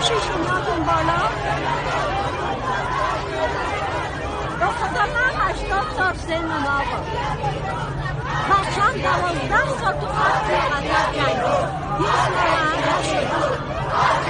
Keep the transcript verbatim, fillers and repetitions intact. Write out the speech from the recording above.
میشیشون ناتون بالا به خدا من هشتاد سال سنم آقا بچم دوازده سال تو خط قطر جنگی هیچ نوعم نشد